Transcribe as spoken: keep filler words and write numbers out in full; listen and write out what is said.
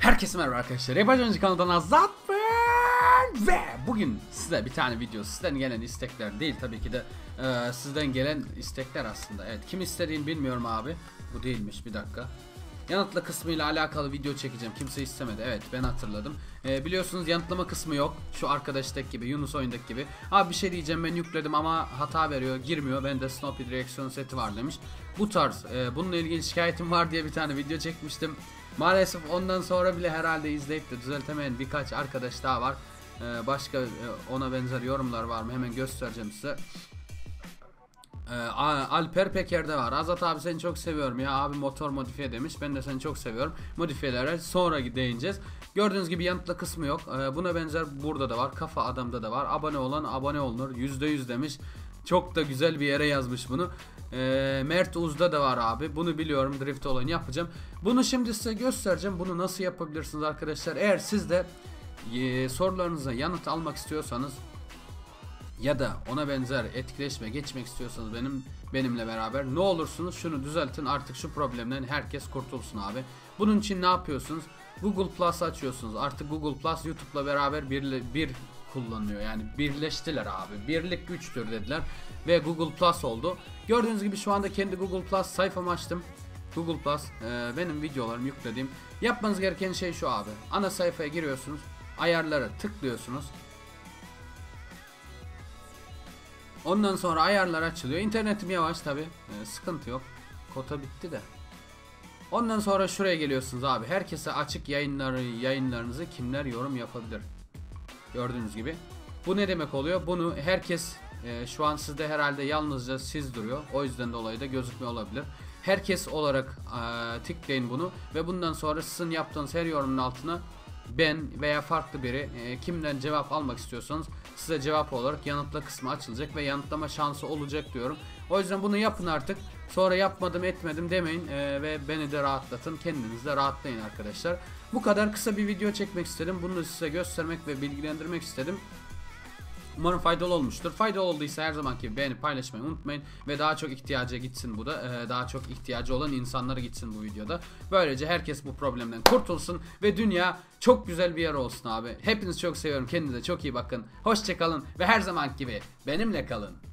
Herkese merhaba arkadaşlar. Yapacağınız kanaldan Azat ben ve bugün size bir tane video, sizden gelen istekler değil tabii ki de e, sizden gelen istekler aslında. Evet, kim istediğini bilmiyorum abi. Bu değilmiş, bir dakika. Yanıtla kısmıyla alakalı video çekeceğim. Kimse istemedi. Evet, ben hatırladım. E, biliyorsunuz yanıtlama kısmı yok. Şu arkadaştaki gibi, Yunus oyundaki gibi. Abi bir şey diyeceğim, ben yükledim ama hata veriyor, girmiyor. Bende Snoopy reaksiyon seti var demiş. Bu tarz e, bununla ilgili şikayetim var diye bir tane video çekmiştim. Maalesef ondan sonra bile herhalde izleyip de düzeltemeyen birkaç arkadaş daha var. Ee, başka e, ona benzer yorumlar var mı? Hemen göstereceğim size. Ee, Alper Peker'de var. Azat abi seni çok seviyorum ya. Abi motor modifiye demiş. Ben de seni çok seviyorum. Modifiyelere sonra değineceğiz. Gördüğünüz gibi yanıtla kısmı yok. Ee, buna benzer burada da var. Kafa adamda da var. Abone olan abone olunur. yüzde yüz demiş. Çok da güzel bir yere yazmış bunu. Ee, Mert Uz'da da var abi. Bunu biliyorum. Drift olayını yapacağım. Bunu şimdi size göstereceğim. Bunu nasıl yapabilirsiniz arkadaşlar? Eğer siz de e, sorularınıza yanıt almak istiyorsanız ya da ona benzer etkileşime geçmek istiyorsanız benim benimle beraber ne olursunuz şunu düzeltin, artık şu problemden herkes kurtulsun abi. Bunun için ne yapıyorsunuz? Google Plus açıyorsunuz. Artık Google Plus YouTube'la beraber bir, bir kullanılıyor. Yani birleştiler abi. Birlik güçtür dediler ve Google Plus oldu. Gördüğünüz gibi şu anda kendi Google Plus sayfamı açtım. Google Plus e, benim videolarımı yüklediğim. Yapmanız gereken şey şu abi. Ana sayfaya giriyorsunuz. Ayarlara tıklıyorsunuz. Ondan sonra ayarlar açılıyor. İnternetim yavaş tabi. Ee, sıkıntı yok. Kota bitti de. Ondan sonra şuraya geliyorsunuz abi. Herkese açık yayınları, yayınlarınızı kimler yorum yapabilir. Gördüğünüz gibi. Bu ne demek oluyor? Bunu herkes e, şu an sizde herhalde yalnızca siz duruyor. O yüzden dolayı da gözükmüyor olabilir. Herkes olarak e, tıklayın bunu ve bundan sonra sizin yaptığınız her yorumun altına ben veya farklı biri e, kimden cevap almak istiyorsanız size cevap olarak yanıtla kısmı açılacak ve yanıtlama şansı olacak diyorum. O yüzden bunu yapın artık. Sonra yapmadım etmedim demeyin e, ve beni de rahatlatın. Kendiniz de rahatlayın arkadaşlar. Bu kadar kısa bir video çekmek istedim. Bunu size göstermek ve bilgilendirmek istedim. Umarım faydalı olmuştur. Faydalı olduysa her zamanki gibi beğenip paylaşmayı unutmayın. Ve daha çok ihtiyaca gitsin bu da. Ee, daha çok ihtiyacı olan insanlara gitsin bu videoda. Böylece herkes bu problemden kurtulsun. Ve dünya çok güzel bir yer olsun abi. Hepinizi çok seviyorum. Kendinize çok iyi bakın. Hoşçakalın. Ve her zamanki gibi benimle kalın.